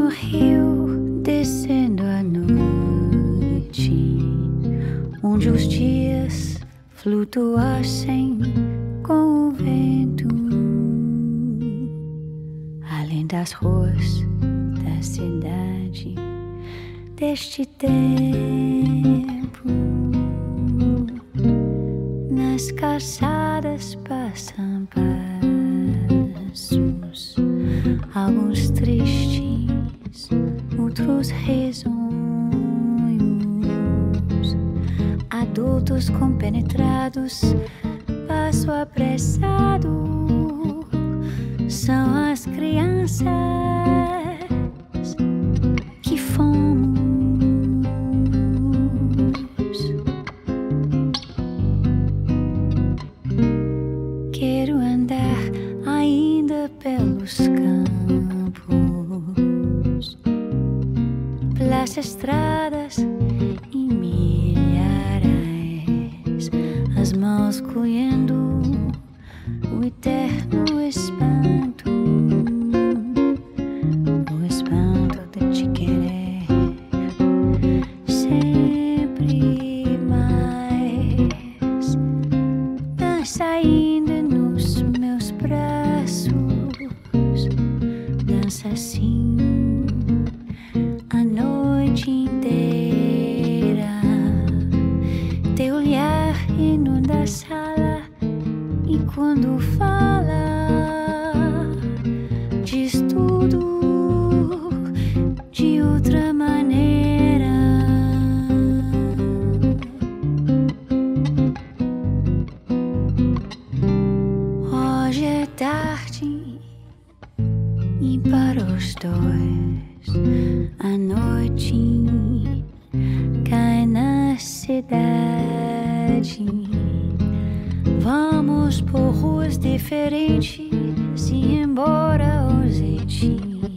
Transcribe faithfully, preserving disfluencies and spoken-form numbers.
no rio, descendo a noite, onde os dias flutuassem com o vento, além das ruas da cidade deste tempo. Nas calçadas passam passos, alguns tristes, outros risonhos, adultos compenetrados, passo apressado, são as crianças que fomos. Quero andar ainda pelos campos, pelas estradas e milharais, as mãos colhendo o eterno espanto, o espanto de te querer sempre mais. Dança ainda nos meus braços, dança assim a noite inteira. Teu olhar inunda a sala e quando fala diz tudo de outra maneira. Hoje é tarde e para os dois a noite cai na cidade. Vamos por ruas diferentes e embora ausente,